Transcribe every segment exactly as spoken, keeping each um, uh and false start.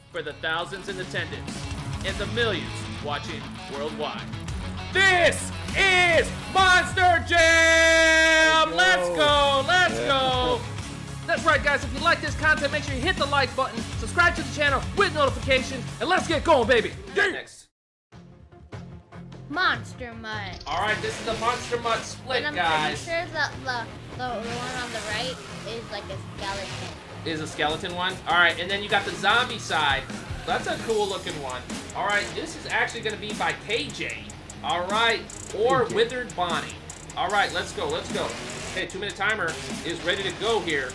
for the thousands in attendance and the millions watching worldwide. This is Monster Jam! Let's go, let's yeah. go! That's right, guys. If you like this content, make sure you hit the like button, subscribe to the channel with notifications, and let's get going, baby! Yeah. Next. Monster Mutt. Alright, this is the Monster Mutt split, and I'm guys. I'm pretty sure that the, the, the one on the right is like a skeleton. Is a skeleton one? Alright, and then you got the zombie side. That's a cool looking one. Alright, this is actually going to be by K J. Alright, or Withered Bonnie. Alright, let's go, let's go. Okay, two minute timer is ready to go here.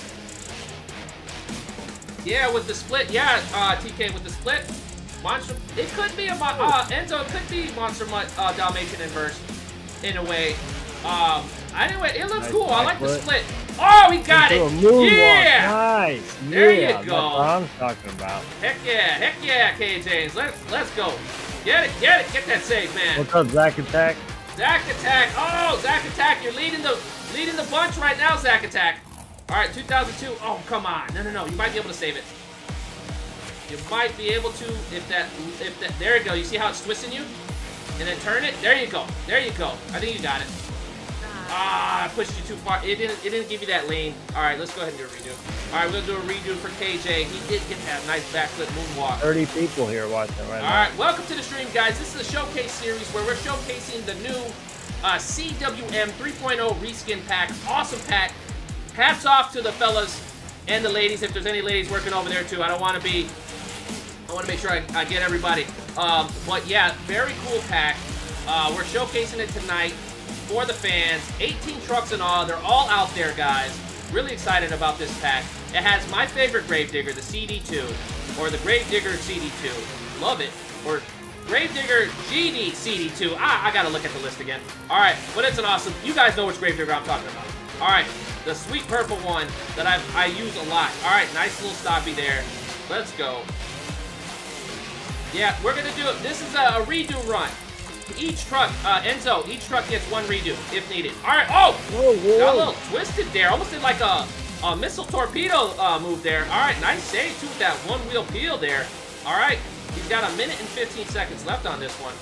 Yeah, with the split, yeah, uh, T K, with the split, Monster, it could be a, uh, Enzo, it could be Monster Mutt, uh, Dalmatian inverse, in a way. Um, anyway, it looks nice cool, I like the split. Oh, he got it! Yeah! Nice! There yeah, you go. That's what I'm talking about. Heck yeah, heck yeah, K J's. Let's, let's go. Get it, get it, get that save, man. What's up, Zack Attack? Zack Attack, oh, Zack Attack, you're leading the, leading the bunch right now, Zack Attack. All right, two thousand two. Oh, come on. No, no, no. You might be able to save it. You might be able to if that, if that. There you go. You see how it's twisting you? And then turn it. There you go. There you go. I think you got it. Ah, I pushed you too far. It didn't. It didn't give you that lean. All right, let's go ahead and do a redo. All right, we'll do a redo for K J. He did get that nice backflip moonwalk. thirty people here watching right All now. All right, welcome to the stream, guys. This is a showcase series where we're showcasing the new uh, C W M three point oh reskin pack. Awesome pack. Hats off to the fellas and the ladies, if there's any ladies working over there too. I don't want to be, I want to make sure I, I get everybody. Um, but yeah, very cool pack. Uh, we're showcasing it tonight for the fans. eighteen trucks in all. They're all out there, guys. Really excited about this pack. It has my favorite Gravedigger, the C D two, or the Gravedigger C D two. Love it. Or Gravedigger G D C D two. Ah, I gotta look at the list again. All right, but it's an awesome. You guys know which Gravedigger I'm talking about. All right. The sweet purple one that I I use a lot. All right, nice little stoppy there. Let's go. Yeah, we're gonna do it. This is a, a redo run. Each truck, uh, Enzo, each truck gets one redo if needed. All right. Oh, whoa, whoa. Got a little twisted there. Almost did like a, a missile torpedo uh, move there. All right, nice save too with that one wheel peel there. All right, he's got a minute and fifteen seconds left on this one.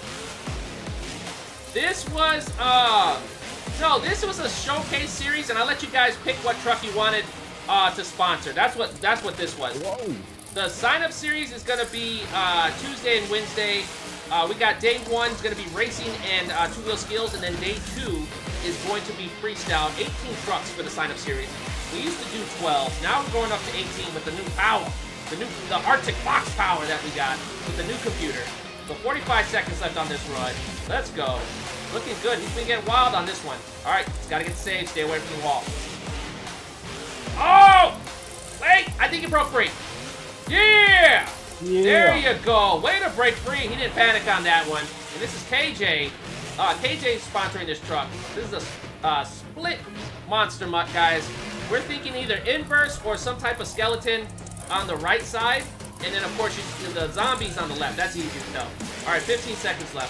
This was uh. So this was a showcase series, and I let you guys pick what truck you wanted uh, to sponsor. That's what that's what this was. Whoa. The sign-up series is going to be uh, Tuesday and Wednesday. Uh, we got day one is going to be racing and uh, two-wheel skills, and then day two is going to be freestyle. eighteen trucks for the sign-up series. We used to do twelve. Now we're going up to eighteen with the new power, the new the Arctic Fox power that we got with the new computer. So forty-five seconds left on this run. Let's go. Looking good. He's been getting wild on this one. All right, he's got to get saved. Stay away from the wall. Oh! Wait, I think he broke free. Yeah! Yeah! There you go. Way to break free. He didn't panic on that one. And this is K J. Uh, K J's sponsoring this truck. This is a uh, split Monster Mutt, guys. We're thinking either inverse or some type of skeleton on the right side. And then, of course, you, the zombies on the left. That's easy to tell. All right, fifteen seconds left.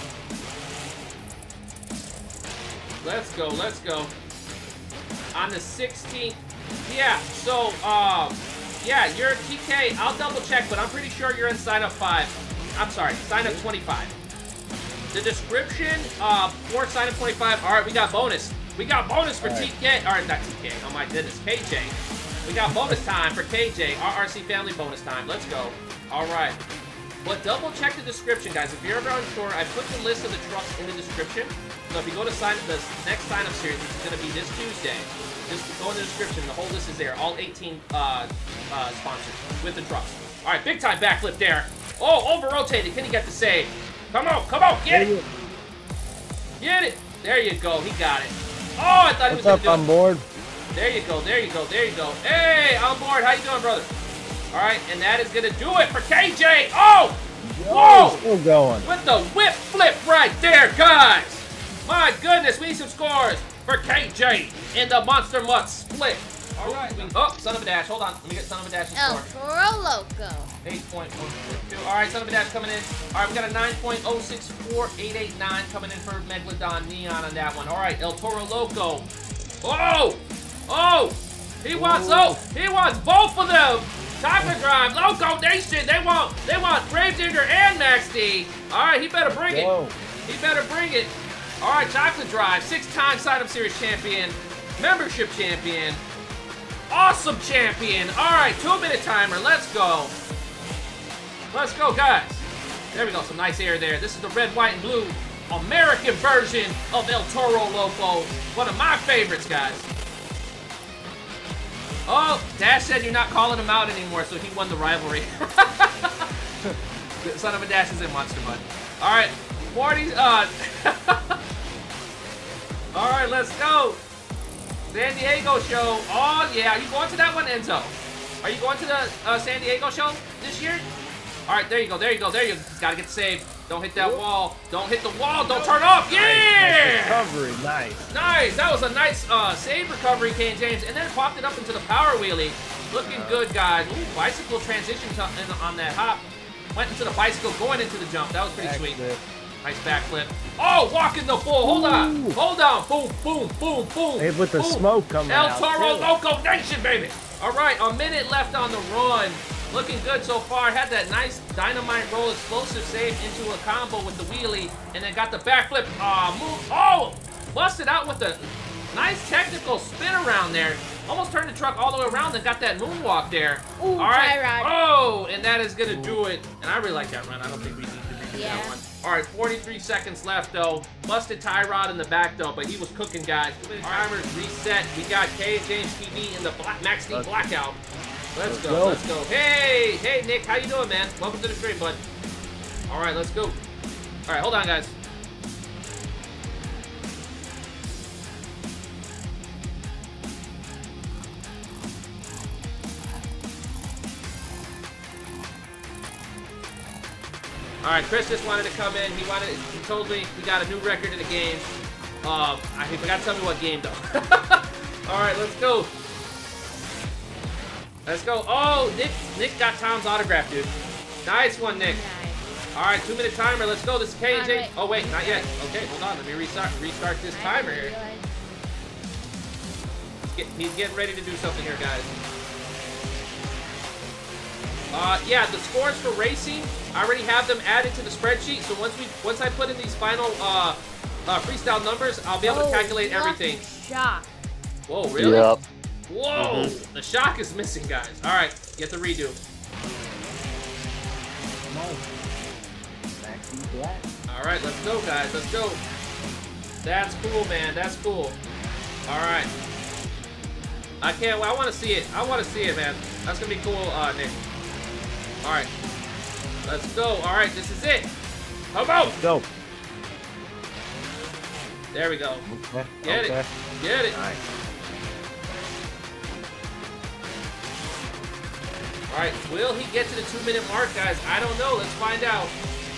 Let's go, let's go. On the sixteenth, yeah, so, um, yeah, you're T K, I'll double check, but I'm pretty sure you're in sign up five. I'm sorry, sign up twenty-five. The description uh, for sign up twenty-five, all right, we got bonus. We got bonus for T K, all right, not T K, oh my goodness, K J. We got bonus time for K J, R R C family bonus time, let's go. All right. But double check the description, guys. If you're ever unsure, I put the list of the trucks in the description. So if you go to sign the next sign-up series, which is going to be this Tuesday, just go in the description. The whole list is there. All eighteen uh, uh, sponsors with the trucks. All right, big time backflip there. Oh, over-rotated. Can he get the save? Come on, come on, get it. Get it. There you go. He got it. Oh, I thought he was going to do it. What's up, on board? There you go, there you go, there you go. Hey, on board. How you doing, brother? All right, and that is going to do it for K J. Oh! Yo, whoa! Still going. With the whip flip right there, guys. My goodness, we need some scores for K J in the Monster Mutt split. All right. Oh, son of a dash. Hold on. Let me get son of a dash in El score. Toro Loco. eight point one two. All right, son of a dash coming in. All right, we got a nine point oh six four eight eight nine coming in for Megalodon Neon on that one. All right, El Toro Loco. Oh! Oh! He wants, oh! He wants both of them! Chocolate Drive, Loco Nation. They want, they want Gravedigger and Max D. All right, he better bring Whoa. it. He better bring it. All right, Chocolate Drive, six-time Sign-Up Series champion, membership champion, awesome champion. All right, two-minute timer. Let's go. Let's go, guys. There we go. Some nice air there. This is the red, white, and blue American version of El Toro Loco. One of my favorites, guys. Oh, Dash said you're not calling him out anymore, so he won the rivalry. Son of a Dash is in Monster Mud. All right, forty. Uh, all right, let's go. San Diego show. Oh yeah, are you going to that one, Enzo? Are you going to the uh, San Diego show this year? All right, there you go, there you go, there you go. Gotta get saved. Don't hit that wall. Don't hit the wall. Don't turn off. Yeah! Nice recovery, nice. Nice. That was a nice uh, save recovery, Kane James, and then popped it up into the power wheelie. Looking good, guys. Ooh, bicycle transition to, in, on that hop. Went into the bicycle, going into the jump. That was pretty Backflip. sweet. Nice backflip. Oh, walking the bull. Hold on. Ooh. Hold on. Boom, boom, boom, boom. Hey, with the boom. smoke coming El out. Toro too. Loco Nation, baby. All right, a minute left on the run. Looking good so far. Had that nice dynamite roll explosive save into a combo with the wheelie, and then got the backflip uh, move. Oh, busted out with a nice technical spin around there. Almost turned the truck all the way around and got that moonwalk there. Ooh, all right. tie rod. Oh, and that is gonna do it. And I really like that run. I don't think we need to redo Yeah. that one. All right, forty-three seconds left though. Busted tie rod in the back though, but he was cooking, guys. Timers reset. We got K James T V in the black Max D blackout. Let's, let's go, go, let's go. Hey, hey, Nick, how you doing, man? Welcome to the stream, bud. All right, let's go. All right, hold on, guys. All right, Chris just wanted to come in. He wanted, he told me we got a new record in the game. Um, I he forgot to tell me what game though. All right, let's go. Let's go. Oh, Nick, Nick got Tom's autograph, dude. Nice one, Nick. Nice. All right, two-minute timer. Let's go. This is K J. Right. Oh wait, not yet. Okay, hold on. Let me restart. Restart this timer here. He's, get, he's getting ready to do something here, guys. Uh, yeah, the scores for racing, I already have them added to the spreadsheet. So once we, once I put in these final uh, uh, freestyle numbers, I'll be able oh, to calculate everything. Shock. Whoa, really? Yep. Whoa, Mm-hmm. the shock is missing, guys. All right, get the redo. Come on. Maxi Black. All right, let's go, guys. Let's go. That's cool, man. That's cool. All right. I can't. I want to see it. I want to see it, man. That's gonna be cool, uh, Nick. All right. Let's go. All right, this is it. Come on. Go. There we go. Okay. Get okay. it. Get it. Nice. All right, will he get to the two-minute mark, guys? I don't know. Let's find out.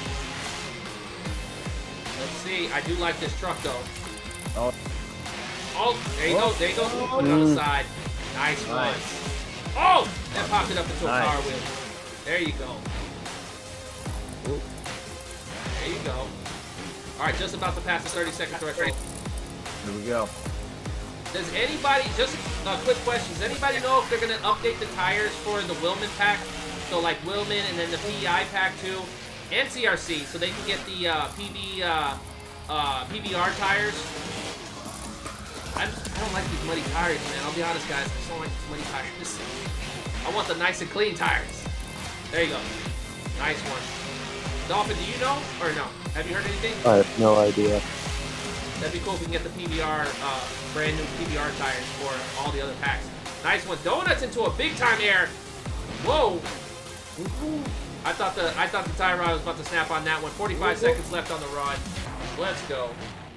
Let's see. I do like this truck, though. Oh. Oh, there you go. There you go. Put it on the side. Nice one. Nice. Oh, that popped it up into a Nice. power wheel. There you go. Ooh. There you go. All right, just about to pass the thirty second threshold. Here we go. Does anybody, just a quick question, does anybody know if they're going to update the tires for the Willman pack? So like Willman and then the P E I pack too, and C R C, so they can get the uh, P V, uh, uh, P V R tires? I, just, I don't like these muddy tires, man. I'll be honest, guys. I just don't like these muddy tires. I want the nice and clean tires. There you go. Nice one. Dolphin, do you know or no? Have you heard anything? I have no idea. That'd be cool if we can get the P V R, uh, brand new P V R tires for all the other packs. Nice one. Donuts into a big time air. Whoa. I thought the I thought the tie rod was about to snap on that one. forty-five seconds left on the rod. Let's go.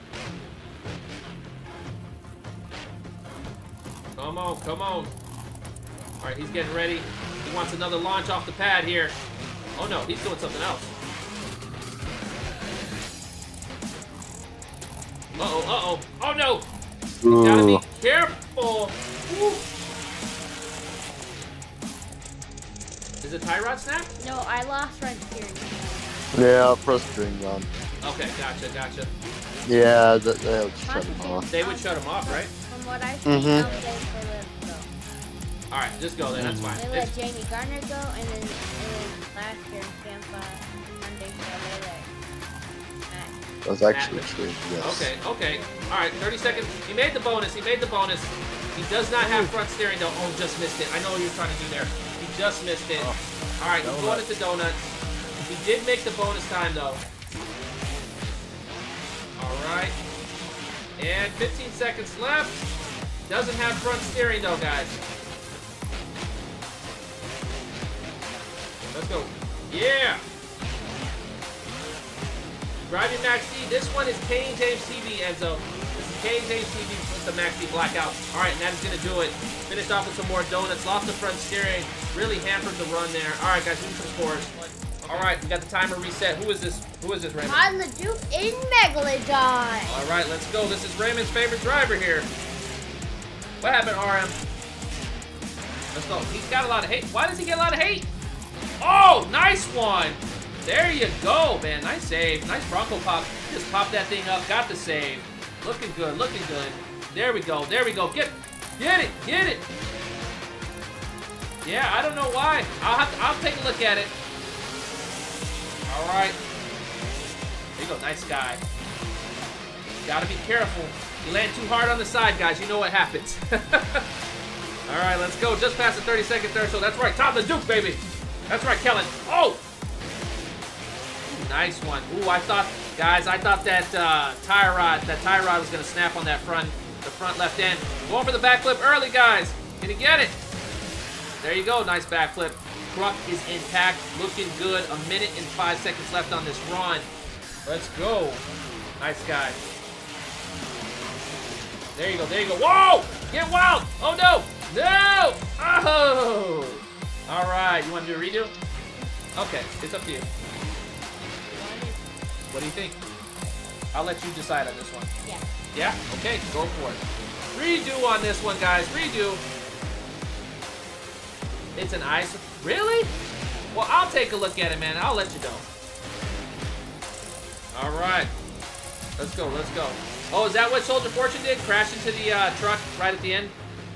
Come on, come on. All right, he's getting ready. He wants another launch off the pad here. Oh no, he's doing something else. Uh-oh, uh-oh. Oh, no! You gotta be careful! Woo. Is the tie rod snap? No, I lost right steering. Yeah, press string gun. Okay, gotcha, gotcha. Yeah, that, that would shut him off. They would shut him off, right? From what I see, Mhm. some days for this, All right, just go then. That's fine. They let It's, Jamie Garner go, and then, and then last year in Tampa, Monday, so they let Matt. That's actually true. Yes. okay, okay. All right, thirty seconds. He made the bonus. He made the bonus. He does not have front steering though. Oh, just missed it. I know what you're trying to do there. He just missed it. Oh, All right, he's going donut. into donuts. He did make the bonus time though. All right. And fifteen seconds left. Doesn't have front steering though, guys. Let's go. Yeah. Driving Max D. This one is Kane James T V, Enzo. This is Kane James T V with the Max D blackout. All right, and that is going to do it. Finished off with some more donuts. Lost the front steering. Really hampered the run there. All right, guys, do some scores. All right, we got the timer reset. Who is this? Who is this, Raymond? On the Duke in Megalodon. All right, let's go. This is Raymond's favorite driver here. What happened, R M? Let's go. He's got a lot of hate. Why does he get a lot of hate? Oh, nice one. There you go, man. Nice save. Nice Bronco pop. Just pop that thing up. Got the save. Looking good. Looking good. There we go. There we go. Get, get it. Get it. Yeah, I don't know why. I'll have to, I'll take a look at it. All right. There you go. Nice guy. Gotta be careful. You land too hard on the side, guys. You know what happens. All right, let's go. Just past the thirty second threshold. That's right. Top of the Duke, baby. That's right, Kellen. Oh! Ooh, nice one. Ooh, I thought, guys, I thought that uh, tie rod, that tie rod was gonna snap on that front, the front left end. Going for the backflip early, guys. Can you get it? There you go. Nice backflip. Truck is intact. Looking good. A minute and five seconds left on this run. Let's go. Nice guy. There you go. There you go. Whoa! Get wild! Oh no! No! Oh! All right. You want to do a redo? Okay. It's up to you. What do you think? I'll let you decide on this one. Yeah. Yeah? Okay. Go for it. Redo on this one, guys. Redo. It's an ice. Really? Well, I'll take a look at it, man. I'll let you know. All right. Let's go. Let's go. Oh, is that what Soldier Fortune did? Crash into the uh, truck right at the end?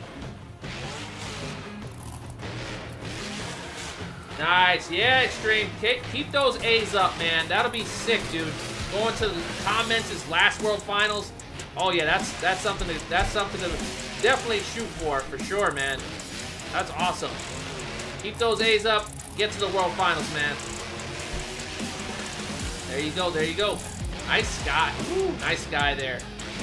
Nice. Yeah, Extreme. Keep, keep those A's up, man. That'll be sick, dude. Going to the comments, his last World Finals. Oh, yeah, that's that's something to, that's something to definitely shoot for, for sure, man. That's awesome. Keep those A's up. Get to the World Finals, man. There you go. There you go. Nice guy. Ooh, nice guy there.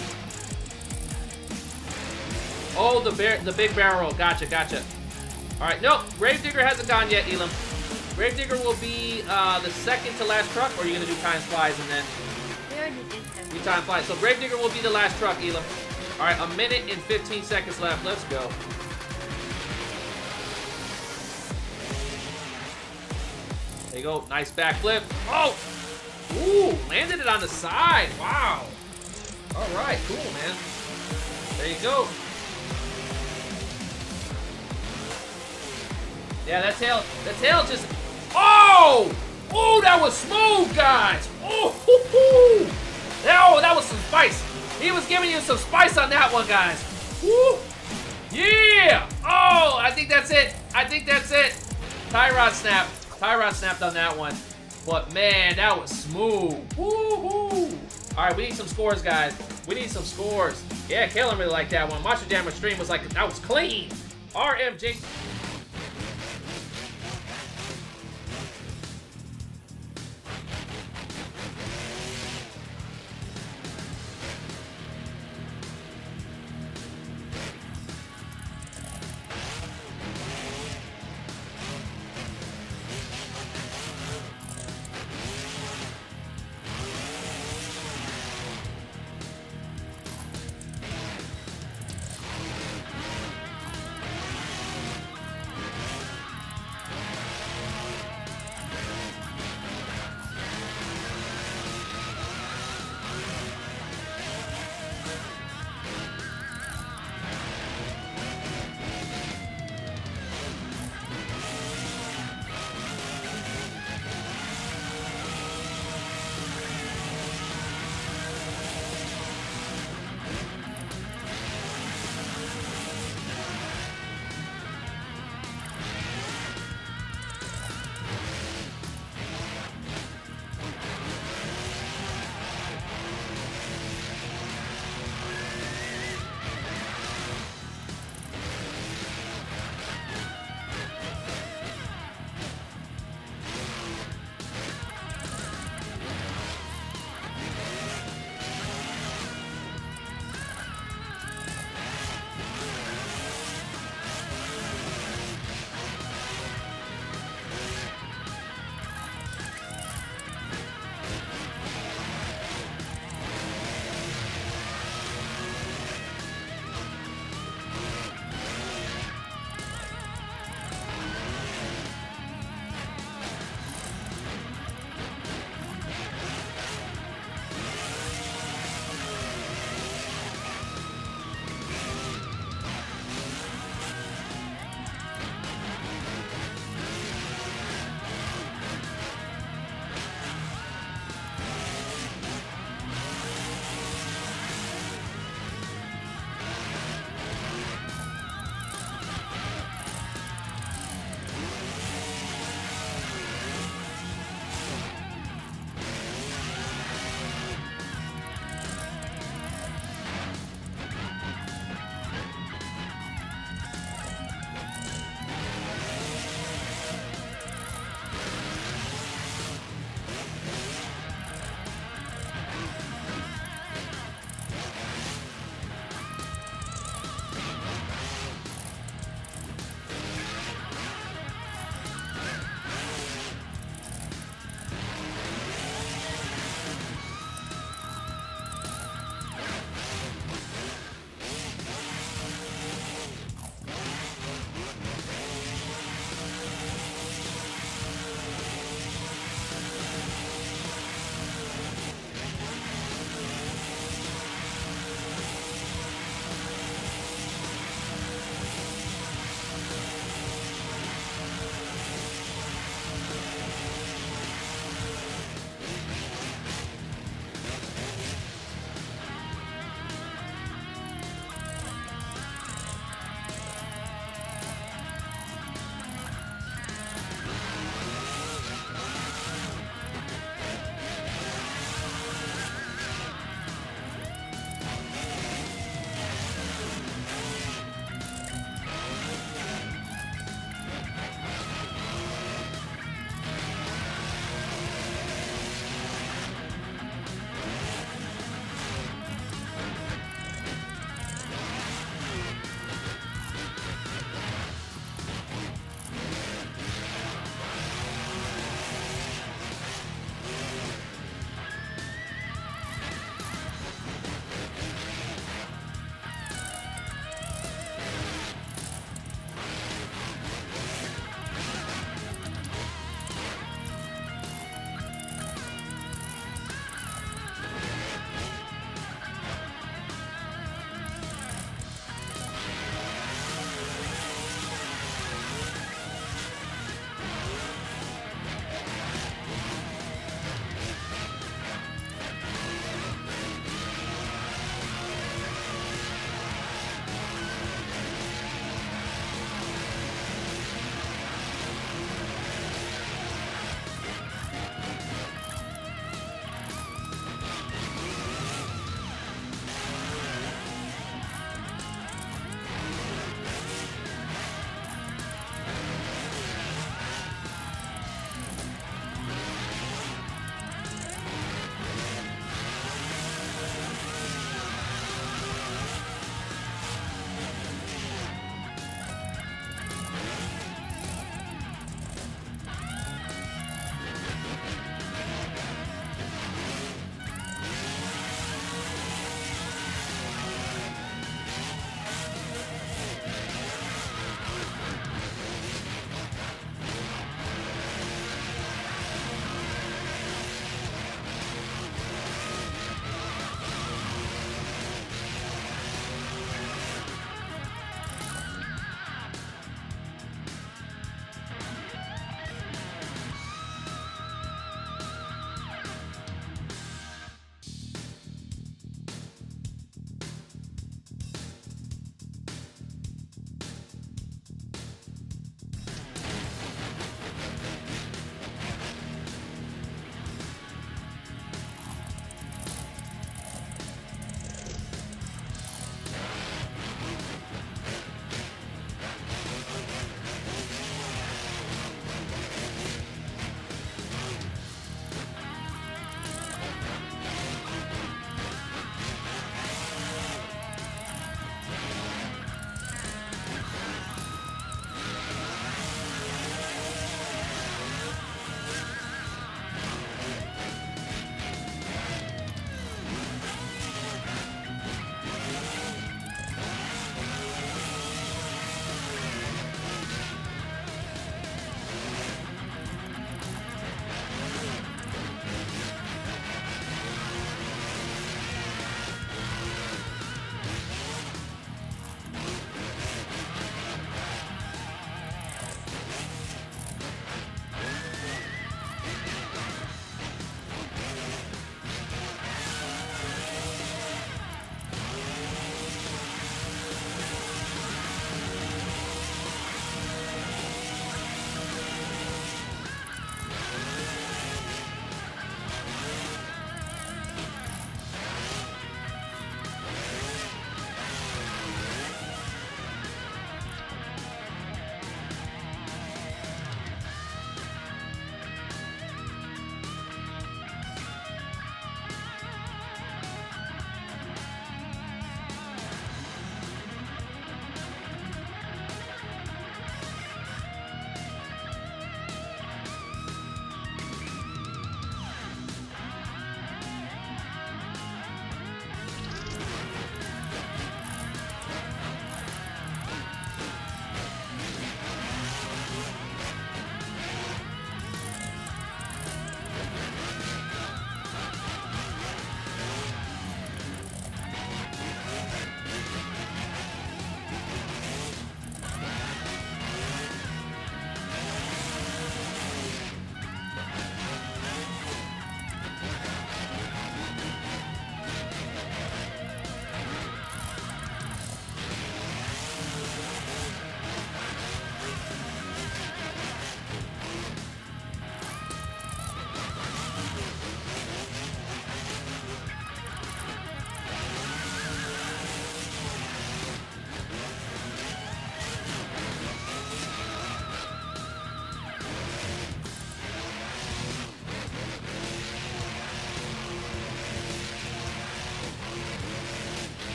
Oh, the bear, the big barrel roll. Gotcha, gotcha. All right, nope. Gravedigger hasn't gone yet, Elam. Gravedigger will be uh, the second to last truck, or are you gonna do Time Flies and then? We already did that. Do Time Flies. So Gravedigger will be the last truck, Elam. All right, a minute and fifteen seconds left. Let's go. There you go. Nice backflip. Oh! Ooh, landed it on the side. Wow. All right, cool, man. There you go. Yeah, that tail, the tail just, oh! Oh, that was smooth, guys. Oh, hoo, hoo. Oh, that was some spice. He was giving you some spice on that one, guys. Woo. Yeah. Oh, I think that's it. I think that's it. Tie rod snap. Tie rod snapped on that one. But man, that was smooth. Woo-hoo. All right, we need some scores, guys. We need some scores. Yeah, Kalen really liked that one. Monster Jammer stream was like, that was clean. R M J.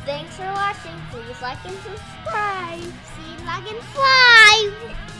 Thanks for watching. Please like and subscribe. See you like in five.